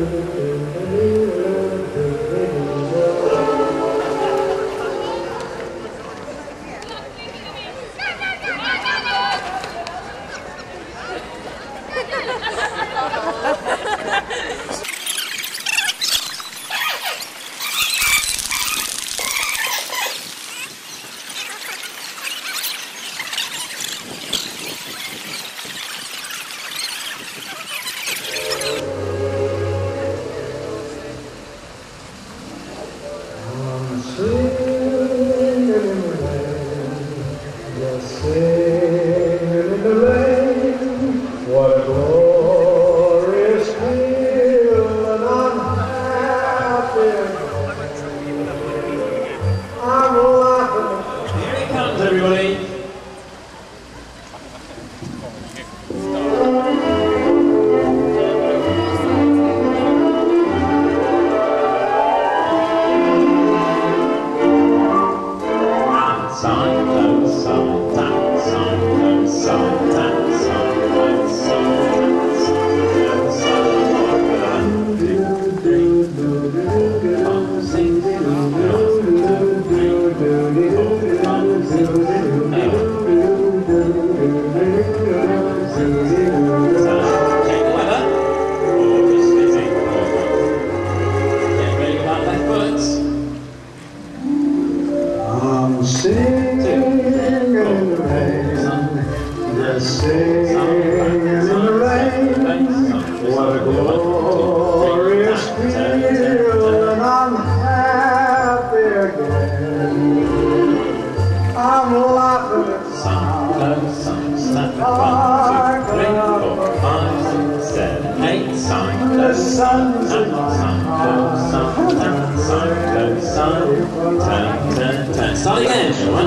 Start again. 1,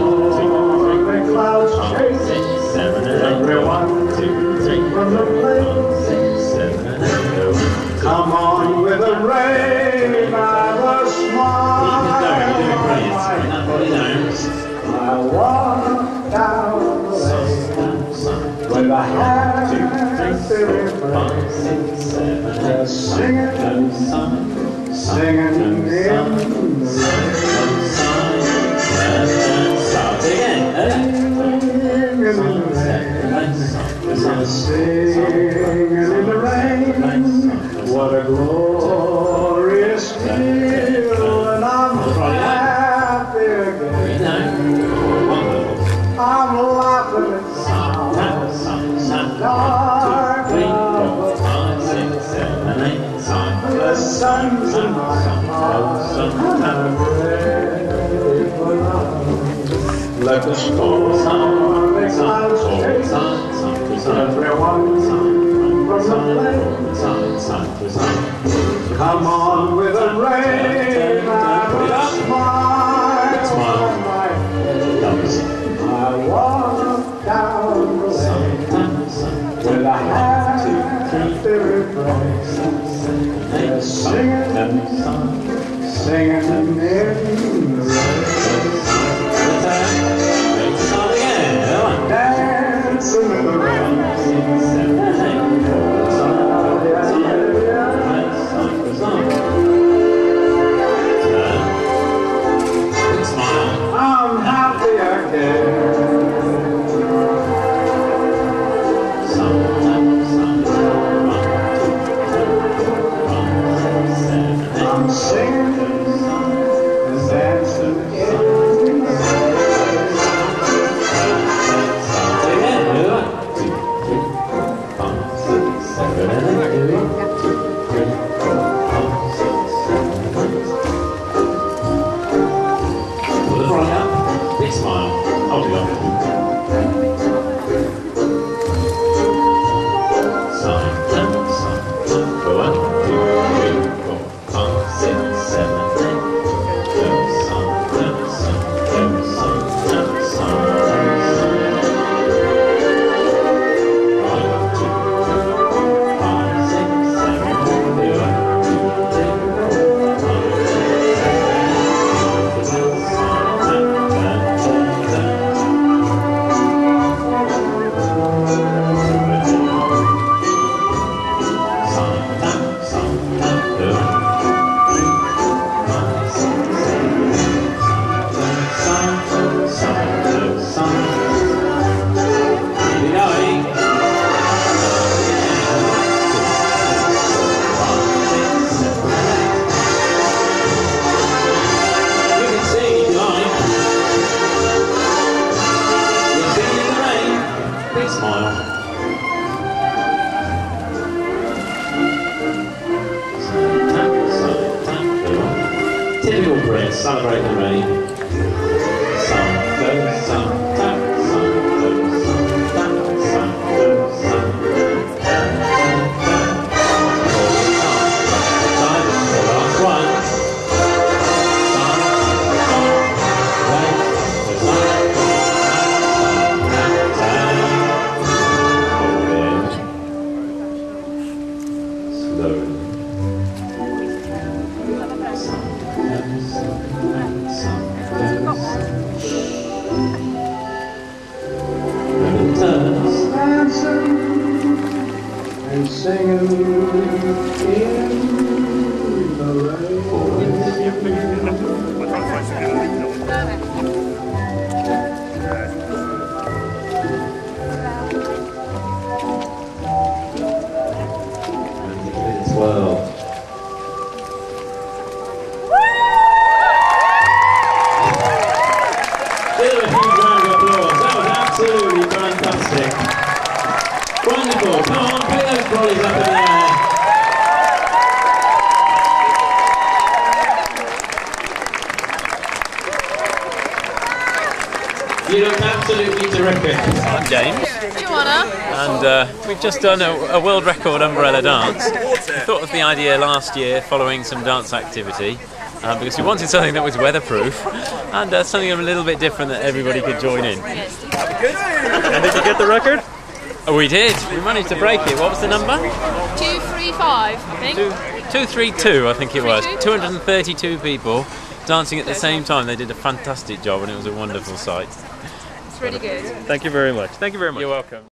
2, 3, 4, 5, 6, 7, 8. 1, 2, 3, 4, 5, 6, 7, 8. Come on with the rain, have a smile. Keep it going, you're doing brilliant. Bring that body down. I walk down the lane with a happy refrain, 6, 7, 8. singing, singing in the rain. Start again. Singing in the rain. What a glorious feeling. I'm happy again. I'm laughing at the dark of the sun's in my heart. I'm ready for love. Let the storm, the clouds chase everyone from the flame. Come on with the rain, have a smile on my face. I walk down the lane with a happy refrain, singing in the rain. Dancing in the rain. I'm happy again. I'm singing and dancing in the Big smile. Hold it up. Sign, 1, 2, 3, 4, 5, 6, 7. brilliant. Celebrate the rain. Sun, do, sun, da, sun, do, sun, da, sun, do, sun, da, da, da. All the time. The last one. And singing in the rain. Well. Give a huge round of applause. That was absolutely fantastic. Wonderful. Come on, put those trolleys up in the air. You look absolutely terrific. I'm James. Joanna. And we've just done a world record umbrella dance. We thought of the idea last year following some dance activity because we wanted something that was weatherproof and something a little bit different that everybody could join in. And did you get the record? Oh, we did. We managed to break it. What was the number? 235, I think. 232, I think it was. 232 people dancing at the same time. They did a fantastic job and it was a wonderful sight. It's really good. Thank you very much. Thank you very much. You're welcome.